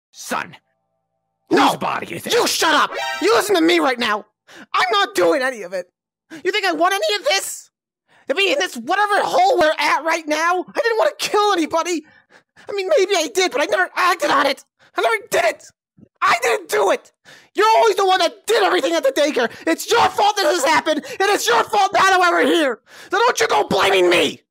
Son, No! whose body is it? You shut up! You listen to me right now! I'm not doing any of it! You think I want any of this? To be in this whatever hole we're at right now? I didn't want to kill anybody! I mean, maybe I did, but I never acted on it! I never did it! I didn't do it! You're always the one that did everything at the daycare! It's your fault that this happened, and it's your fault now that we're here! So don't you go blaming me!